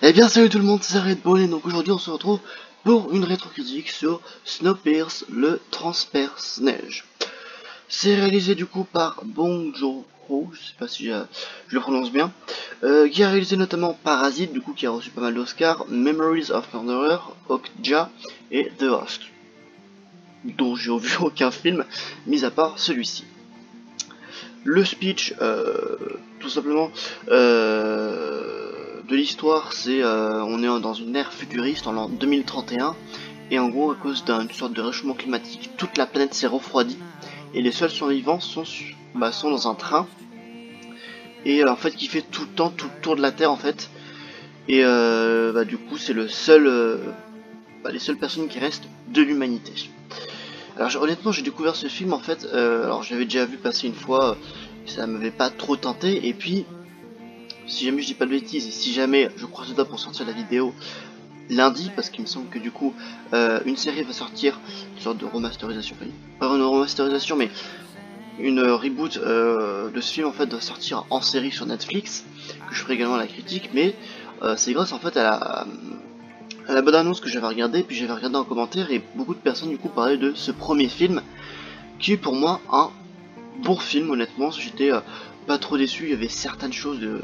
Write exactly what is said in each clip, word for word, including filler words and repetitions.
Eh bien salut tout le monde, c'est Red Bull et donc aujourd'hui on se retrouve pour une rétrocritique sur Snowpiercer, le transperce-neige. C'est réalisé du coup par Bong Joon-ho, je sais pas si je, je le prononce bien, euh, qui a réalisé notamment Parasite, du coup qui a reçu pas mal d'Oscars, Memories of Murderer, Okja et The Host, dont j'ai vu aucun film, mis à part celui-ci. Le speech, euh, tout simplement, euh, de l'histoire, c'est euh, on est dans une ère futuriste en l'an deux mille trente et un, et en gros, à cause d'une sorte de réchauffement climatique, toute la planète s'est refroidie, et les seuls survivants sont, bah, sont dans un train, et euh, en fait, qui fait tout le temps, tout le tour de la Terre, en fait, et euh, bah, du coup, c'est le seul, euh, bah, les seules personnes qui restent de l'humanité. Alors honnêtement j'ai découvert ce film en fait, euh, alors je l'avais déjà vu passer une fois, euh, ça m'avait pas trop tenté, et puis si jamais je dis pas de bêtises, et si jamais je croise le doigt pour sortir la vidéo lundi, parce qu'il me semble que du coup euh, une série va sortir, une sorte de remasterisation, pas une remasterisation mais une reboot euh, de ce film en fait doit sortir en série sur Netflix, que je ferai également la critique, mais euh, c'est grâce en fait à la... à la bonne annonce que j'avais regardé, puis j'avais regardé en commentaire et beaucoup de personnes du coup parlaient de ce premier film qui est pour moi un bon film. Honnêtement, j'étais euh, pas trop déçu. Il y avait certaines choses de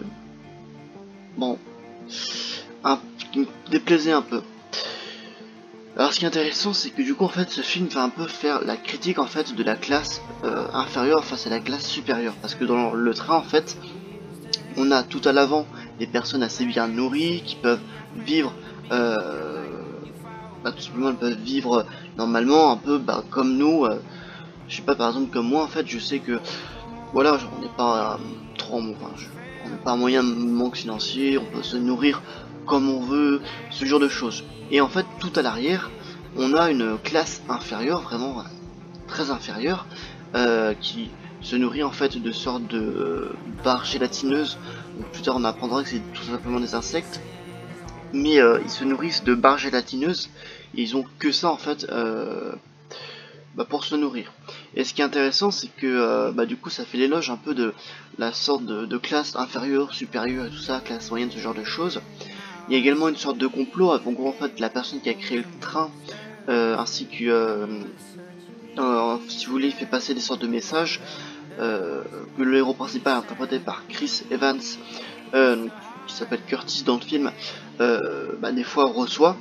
bon un... qui me déplaisaient un peu. Alors ce qui est intéressant, c'est que du coup en fait ce film va un peu faire la critique en fait de la classe euh, inférieure face à la classe supérieure, parce que dans le train en fait on a tout à l'avant des personnes assez bien nourries qui peuvent vivre euh, bah, tout simplement elles peuvent vivre normalement un peu bah, comme nous, euh, je sais pas, par exemple comme moi en fait je sais que voilà, on n'est pas euh, trop enfin, je, on n'est pas un moyen de manque financier, on peut se nourrir comme on veut, ce genre de choses. Et en fait tout à l'arrière on a une classe inférieure, vraiment très inférieure, euh, qui se nourrit en fait de sortes de euh, barres gélatineuses. Donc, plus tard on apprendra que c'est tout simplement des insectes, mais euh, ils se nourrissent de barres gélatineuses et ils ont que ça en fait euh, bah, pour se nourrir. Et ce qui est intéressant, c'est que euh, bah, du coup ça fait l'éloge un peu de la sorte de, de classe inférieure, supérieure et tout ça, classe moyenne, ce genre de choses. Il y a également une sorte de complot, en gros en fait la personne qui a créé le train euh, ainsi que euh, euh, si vous voulez il fait passer des sortes de messages euh, que le héros principal interprété par Chris Evans, euh, qui s'appelle Curtis dans le film, euh, bah, des fois reçoit.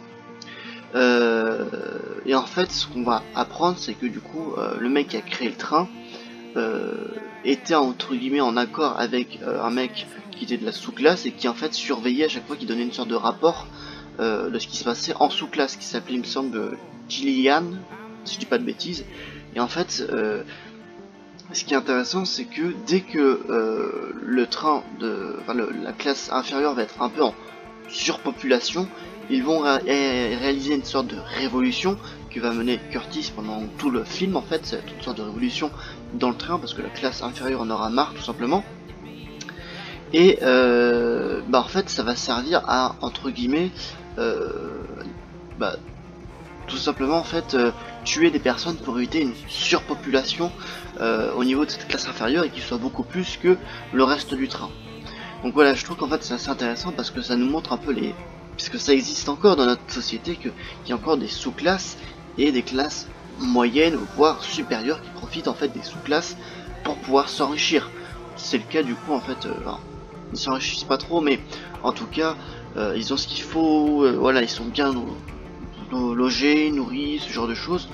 Euh, et en fait, ce qu'on va apprendre, c'est que du coup, euh, le mec qui a créé le train euh, était entre guillemets en accord avec euh, un mec qui était de la sous-classe et qui en fait surveillait à chaque fois qu'il donnait une sorte de rapport euh, de ce qui se passait en sous-classe, qui s'appelait, il me semble, Gillian, si je dis pas de bêtises. Et en fait, euh, ce qui est intéressant, c'est que dès que euh, le train de, enfin, le, la classe inférieure va être un peu en surpopulation, ils vont ré réaliser une sorte de révolution qui va mener Curtis pendant tout le film. En fait, c'est une sorte de révolution dans le train parce que la classe inférieure en aura marre tout simplement. Et euh, bah en fait, ça va servir à entre guillemets, euh, bah, tout simplement en fait euh, tuer des personnes pour éviter une surpopulation euh, au niveau de cette classe inférieure et qu'il soit beaucoup plus que le reste du train. Donc voilà, je trouve qu'en fait c'est assez intéressant parce que ça nous montre un peu les... puisque ça existe encore dans notre société, qu'il y a encore des sous-classes et des classes moyennes voire supérieures qui profitent en fait des sous-classes pour pouvoir s'enrichir. C'est le cas du coup en fait, euh, ben, ils s'enrichissent pas trop mais en tout cas euh, ils ont ce qu'il faut, euh, voilà, ils sont bien logés, nourris, ce genre de choses.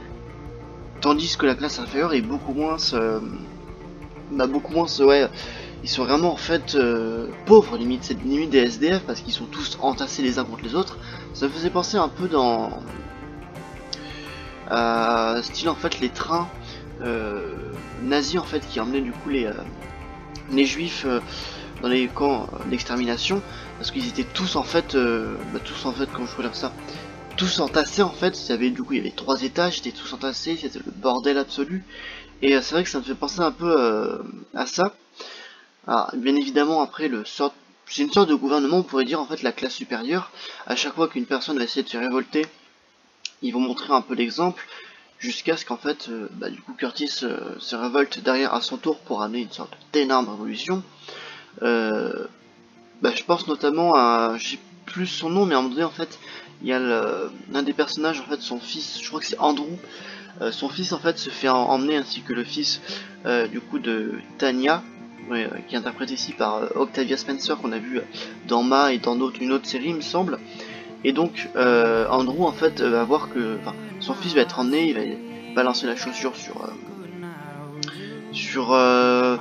Tandis que la classe inférieure est beaucoup moins, euh, bah beaucoup moins, ouais, ils sont vraiment en fait euh, pauvres, limite, c'est limite des S D F parce qu'ils sont tous entassés les uns contre les autres. Ça me faisait penser un peu dans euh, style en fait les trains euh, nazis en fait qui emmenaient du coup les, euh, les juifs euh, dans les camps d'extermination parce qu'ils étaient tous en fait, euh, bah, tous en fait, comment je peux dire ça, tous entassés en fait. Il y avait du coup il y avait trois étages, c'était tous entassés, c'était le bordel absolu. Et euh, c'est vrai que ça me fait penser un peu euh, à ça. Alors, bien évidemment après le sort, c'est une sorte de gouvernement, on pourrait dire en fait la classe supérieure. À chaque fois qu'une personne va essayer de se révolter, ils vont montrer un peu l'exemple jusqu'à ce qu'en fait euh, bah, du coup Curtis euh, se révolte derrière à son tour pour amener une sorte d'énorme révolution. Euh, bah, je pense notamment à, plus son nom, mais à un moment donné en fait il y a l'un des personnages, en fait son fils, je crois que c'est Andrew, euh, son fils en fait se fait en emmener, ainsi que le fils euh, du coup de Tanya, ouais, euh, qui est interprété ici par euh, Octavia Spencer, qu'on a vu dans Ma et dans autre, une autre série il me semble. Et donc euh, Andrew en fait va voir que son fils va être emmené, il va balancer la chaussure sur euh, sur euh,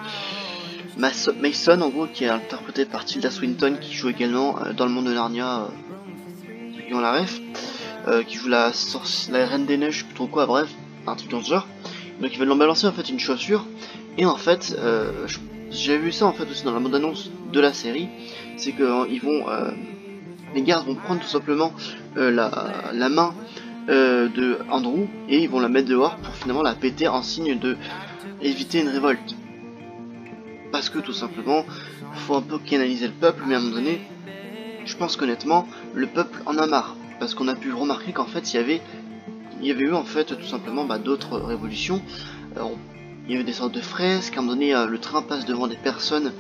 Mason, en gros, qui est interprété par Tilda Swinton, qui joue également euh, dans le monde de Narnia, euh, ceux qui ont la ref, euh, qui joue la, la reine des neiges, plutôt quoi, bref, un truc dans ce genre. Donc ils veulent balancer en fait une chaussure, et en fait, euh, j'ai vu ça en fait aussi dans la bande-annonce de la série, c'est que euh, ils vont, euh, les gardes vont prendre tout simplement euh, la, la main euh, de Andrew, et ils vont la mettre dehors pour finalement la péter en signe de éviter une révolte. Parce que tout simplement, faut un peu canaliser le peuple, mais à un moment donné, je pense qu'honnêtement, le peuple en a marre. Parce qu'on a pu remarquer qu'en fait, il y avait, il y avait eu en fait tout simplement bah, d'autres révolutions. Euh, on, il y avait des sortes de fresques, à un moment donné, euh, le train passe devant des personnes,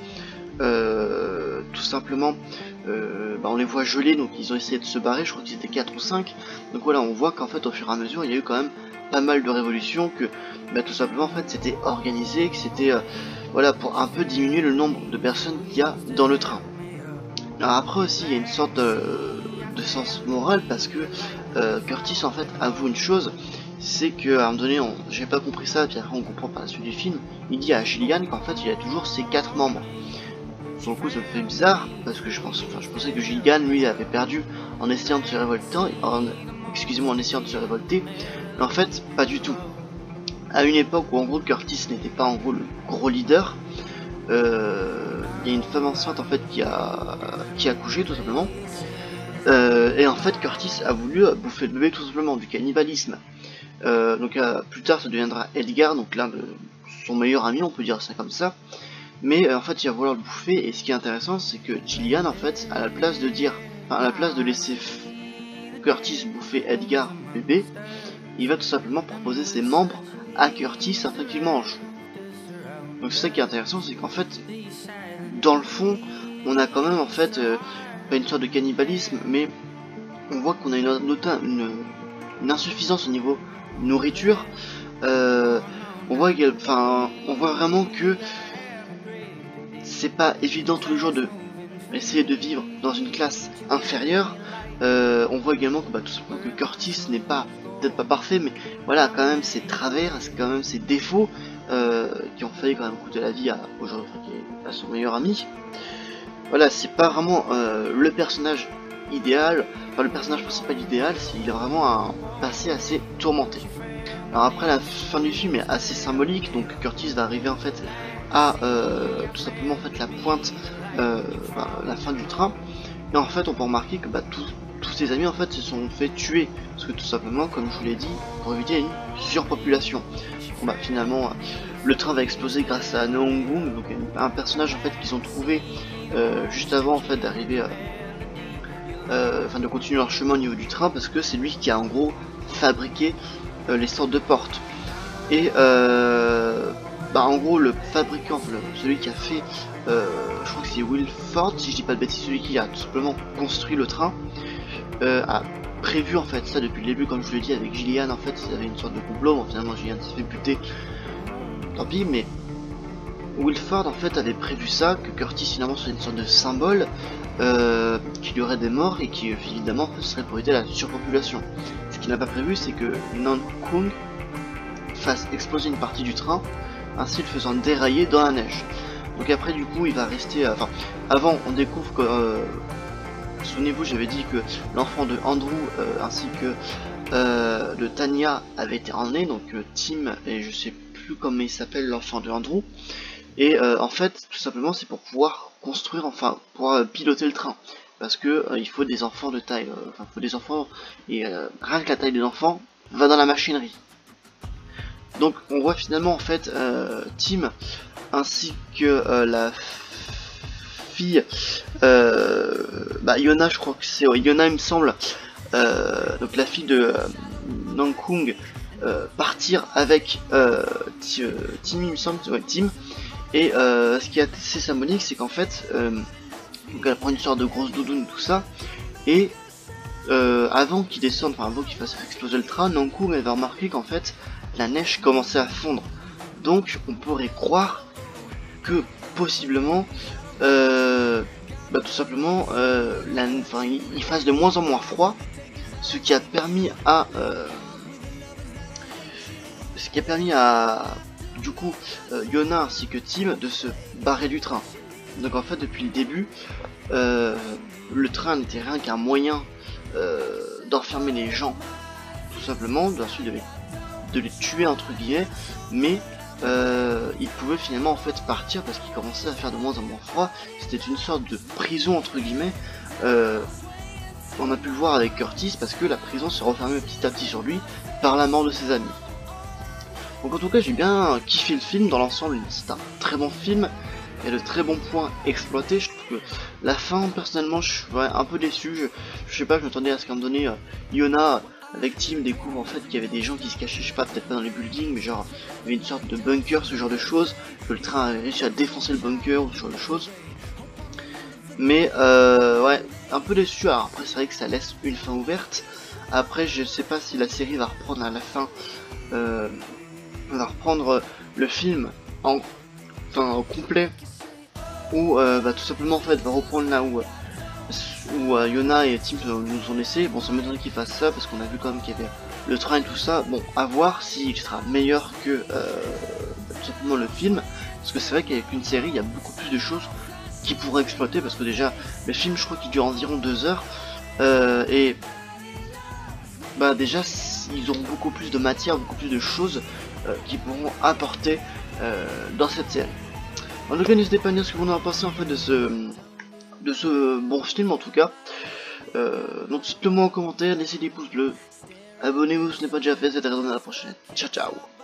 euh, tout simplement, euh, bah, on les voit geler, donc ils ont essayé de se barrer, je crois qu'ils étaient quatre ou cinq. Donc voilà, on voit qu'en fait, au fur et à mesure, il y a eu quand même pas mal de révolutions, que bah, tout simplement, en fait, c'était organisé, que c'était... Euh, voilà, pour un peu diminuer le nombre de personnes qu'il y a dans le train. Alors après aussi, il y a une sorte de, de sens moral, parce que euh, Curtis en fait avoue une chose, c'est qu'à un moment donné, j'ai pas compris ça, puis après on comprend par la suite du film, il dit à Gillian qu'en fait il a toujours ses quatre membres. Sur le coup ça me fait bizarre, parce que je, pense, enfin, je pensais que Gillian lui avait perdu en essayant de se révolter, en, excusez-moi, en essayant de se révolter, mais en fait pas du tout. À une époque où en gros Curtis n'était pas en gros le gros leader, euh, il y a une femme enceinte en fait qui a qui a accouché tout simplement, euh, et en fait Curtis a voulu bouffer le bébé tout simplement, du cannibalisme. Euh, donc euh, plus tard ça deviendra Edgar, donc l'un de son meilleur ami, on peut dire ça comme ça, mais euh, en fait il va vouloir le bouffer. Et ce qui est intéressant, c'est que Gillian en fait, à la place de dire, enfin à la place de laisser Curtis bouffer Edgar bébé, il va tout simplement proposer ses membres à Curtis afin qu'il mange. Donc c'est ça qui est intéressant, c'est qu'en fait, dans le fond, on a quand même en fait euh, pas une sorte de cannibalisme, mais on voit qu'on a une, une, une insuffisance au niveau nourriture. Euh, on voit, enfin, on voit vraiment que c'est pas évident tous les jours de essayer de vivre dans une classe inférieure. Euh, on voit également que, bah, tout simplement que Curtis n'est pas peut-être pas parfait, mais voilà, quand même ses travers, quand même ses défauts euh, qui ont failli quand même coûter la vie à, à son meilleur ami. Voilà, c'est pas vraiment euh, le personnage idéal, enfin le personnage principal idéal, il a vraiment un passé assez tourmenté. Alors après, la fin du film est assez symbolique, donc Curtis va arriver en fait à euh, tout simplement en fait la pointe, euh, bah, la fin du train, et en fait on peut remarquer que bah, tout tous ses amis en fait se sont fait tuer, parce que tout simplement, comme je vous l'ai dit, pour éviter une surpopulation. Bon, bah, finalement le train va exploser grâce à Noongung, donc un personnage en fait qu'ils ont trouvé euh, juste avant en fait d'arriver, enfin euh, euh, de continuer leur chemin au niveau du train, parce que c'est lui qui a en gros fabriqué euh, les sortes de portes. Et euh, bah en gros le fabricant, le, celui qui a fait, euh, je crois que c'est Wilford si je dis pas de bêtises, celui qui a tout simplement construit le train, Euh, a prévu en fait ça depuis le début, comme je vous l'ai dit, avec Gillian. En fait il y avait une sorte de complot, bon, finalement Gillian s'est fait buter, tant pis, mais Wilford en fait avait prévu ça, que Curtis finalement soit une sorte de symbole, euh, qu'il y aurait des morts et qui évidemment ce serait pour éviter la surpopulation. Ce qu'il n'a pas prévu, c'est que Noongung fasse exploser une partie du train, ainsi le faisant dérailler dans la neige. Donc après du coup il va rester, euh, enfin avant on découvre que euh, souvenez-vous, j'avais dit que l'enfant de Andrew euh, ainsi que euh, de Tanya avait été emmené, donc euh, Tim, et je sais plus comment il s'appelle l'enfant de Andrew. Et euh, en fait, tout simplement, c'est pour pouvoir construire, enfin, pour euh, piloter le train, parce que euh, il faut des enfants de taille, euh, enfin, il faut des enfants, et euh, rien que la taille des enfants va dans la machinerie. Donc, on voit finalement en fait euh, Tim ainsi que euh, la fille, euh, bah Yona, je crois que c'est ouais, Yona il me semble, euh, donc la fille de euh, Noongung, euh, partir avec euh, Tim, il me semble, ouais, Tim. Et euh, ce qui est assez symbolique, c'est qu'en fait, euh, donc elle prend une sorte de grosse doudoune, tout ça, et euh, avant qu'il descende, enfin avant qu'il fasse exploser le train, Nanko avait remarqué qu'en fait la neige commençait à fondre. Donc on pourrait croire que possiblement euh, bah, tout simplement euh, la, enfin, il, il fasse de moins en moins froid, ce qui a permis à euh, ce qui a permis à du coup euh, Yona ainsi que Tim de se barrer du train. Donc en fait depuis le début euh, le train n'était rien qu'un moyen euh, d'enfermer les gens, tout simplement, ensuite de les, de les tuer entre guillemets, mais euh, ils pouvaient finalement en fait partir parce qu'ils commençaient à faire de moins en moins froid. C'était une sorte de prison entre guillemets. Euh, on a pu le voir avec Curtis parce que la prison se refermait petit à petit sur lui par la mort de ses amis. Donc en tout cas j'ai bien kiffé le film dans l'ensemble, c'est un très bon film, il y a de très bons points exploités. Je trouve que la fin personnellement je suis ouais, un peu déçu, je, je sais pas, je m'attendais à ce qu'à un moment donné euh, Yona avec Tim découvre en fait qu'il y avait des gens qui se cachaient, je sais pas, peut-être pas dans les buildings, mais genre il y avait une sorte de bunker, ce genre de choses, que le train avait réussi à défoncer le bunker ou ce genre de choses. Mais euh, ouais, un peu déçu. Alors après c'est vrai que ça laisse une fin ouverte. Après je sais pas si la série va reprendre à la fin euh, on va reprendre le film en enfin au complet ou euh, bah, tout simplement en fait va reprendre là où où euh, Yona et Tim nous ont laissé. Bon, ça m'étonnerait qu'ils fassent ça parce qu'on a vu quand même qu'il y avait le train et tout ça. Bon, à voir s'il sera meilleur que euh, tout simplement le film, parce que c'est vrai qu'avec une série il y a beaucoup plus de choses qui pourraient exploiter, parce que déjà le film je crois qu'il dure environ deux heures euh, et bah déjà ils auront beaucoup plus de matière, beaucoup plus de choses euh, qui pourront apporter euh, dans cette série. En tout cas n'hésitez pas à dire ce que vous en avez pensé en fait de ce de ce bon film en tout cas. Euh, donc dites-le moi en commentaire, laissez des pouces bleus, abonnez-vous si ce n'est pas déjà fait, c'est à la prochaine. Ciao ciao.